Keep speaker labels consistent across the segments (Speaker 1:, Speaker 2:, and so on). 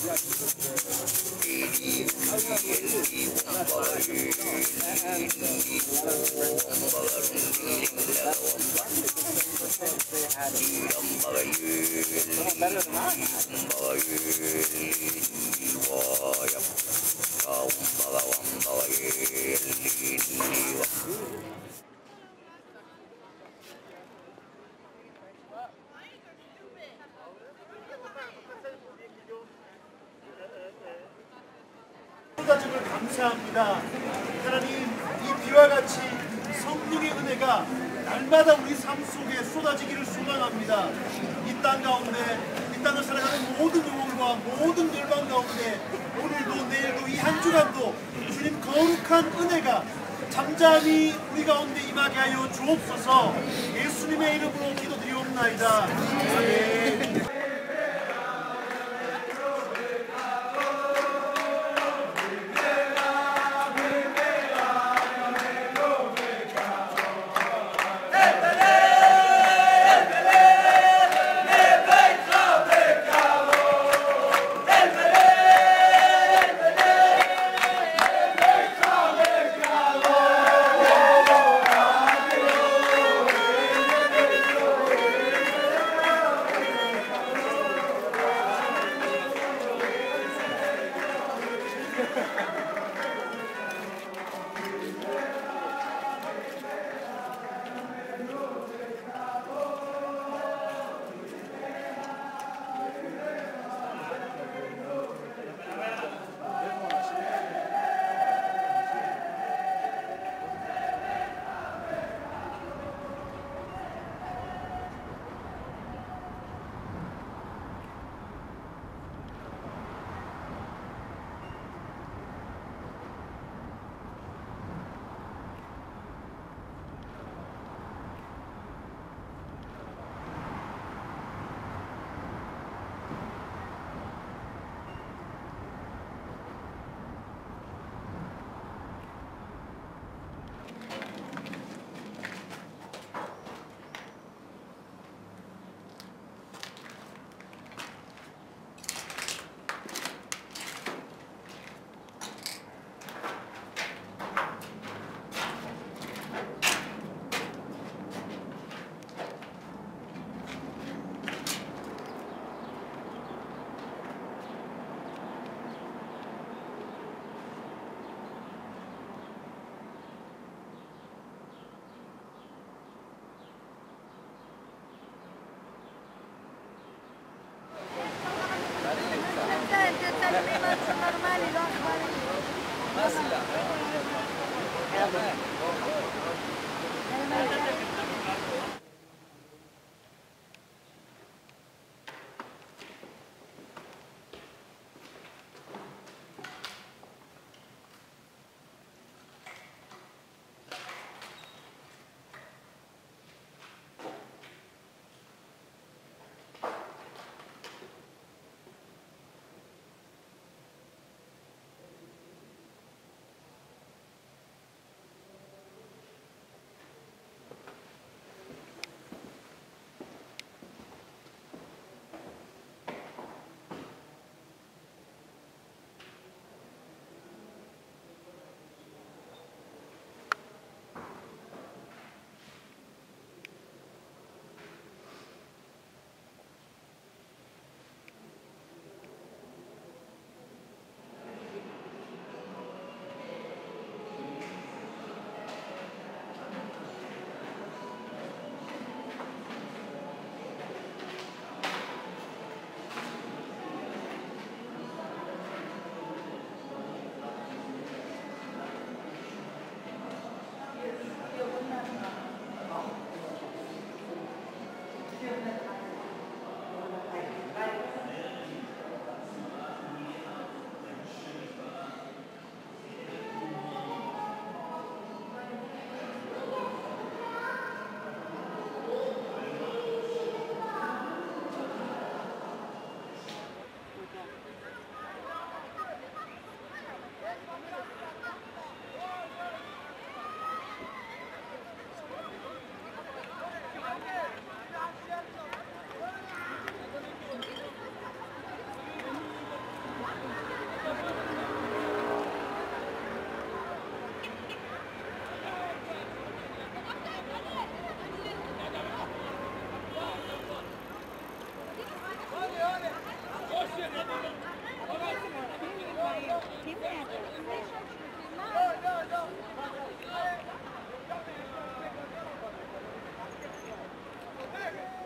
Speaker 1: 쏟아짐을 감사합니다. 하나님, 이 비와 같이 성령의 은혜가 날마다 우리 삶 속에 쏟아지기를 소망합니다. 이 땅 가운데, 이 땅을 살아가는 모든 영혼과 모든 열방 가운데 오늘도 내일도 이 한 주간도 주님 거룩한 은혜가 잠잠히 우리 가운데 임하게 하여 주옵소서. 예수님의 이름으로 기도드리옵나이다. 아멘.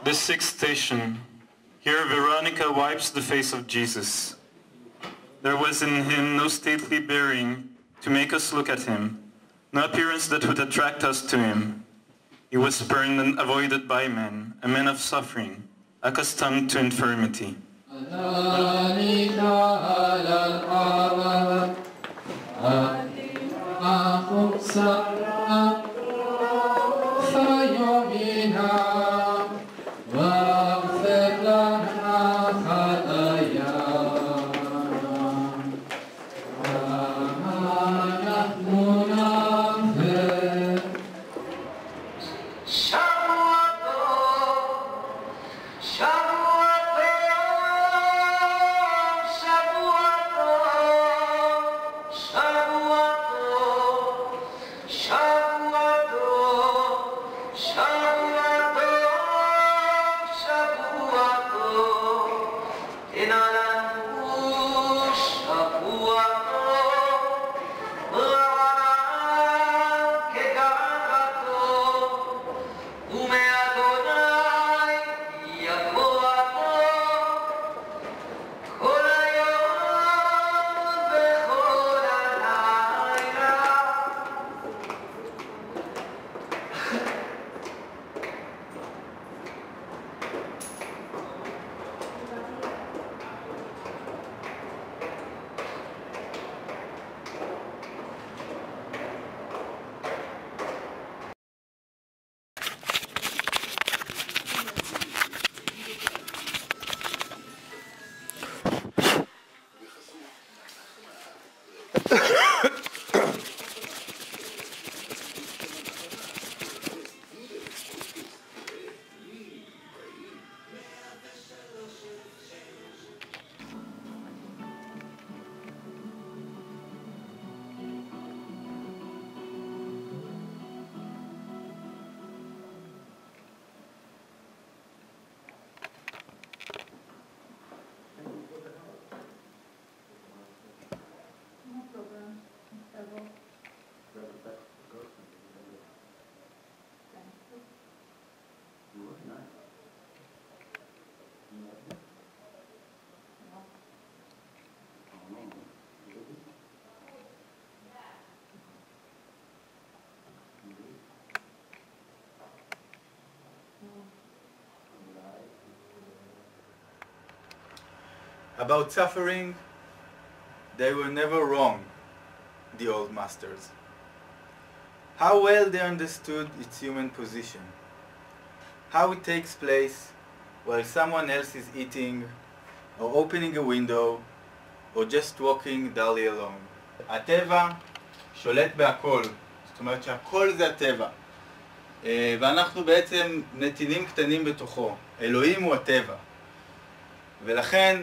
Speaker 2: The sixth station. Here Veronica wipes the face of Jesus. There was in him no stately bearing to make us look at him, no appearance that would attract us to him. He was spurned and avoided by men, a man of suffering, accustomed to infirmity.
Speaker 3: About suffering, they were never wrong, the old masters. How well they understood its human position. How it takes place while someone else is eating, or opening a window, or just walking dully along. הטבע שולט בהכל, זאת אומרת שהכל זה הטבע. ואנחנו בעצם נתינים קטנים בתוכו. אלוהים הוא הטבע. ולכן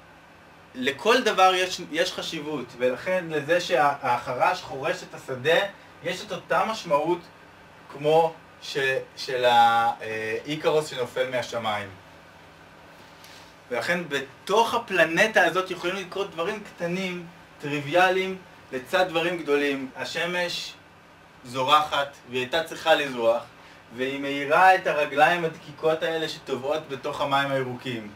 Speaker 3: לכל דבר יש חשיבות, ולכן לזה שהחרש חורש את השדה, יש את אותה משמעות כמו של האיקרוס שנופל מהשמיים. ולכן בתוך הפלנטה הזאת יכולים לקרות דברים קטנים, טריוויאליים, לצד דברים גדולים. השמש זורחת, והיא הייתה צריכה לזרוח, והיא מאירה את הרגליים הדקיקות האלה שטובעות בתוך המים הירוקים.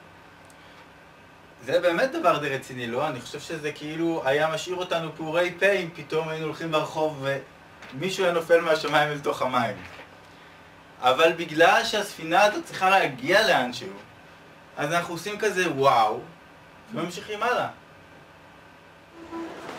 Speaker 3: זה באמת דבר די רציני, לא? אני חושב שזה כאילו היה משאיר אותנו פעורי פה אם פתאום היינו הולכים ברחוב ומישהו היה נופל מהשמיים אל תוך המים. אבל בגלל שהספינה הזאת צריכה להגיע לאנשהו, אז אנחנו עושים כזה וואו, וממשיכים הלאה.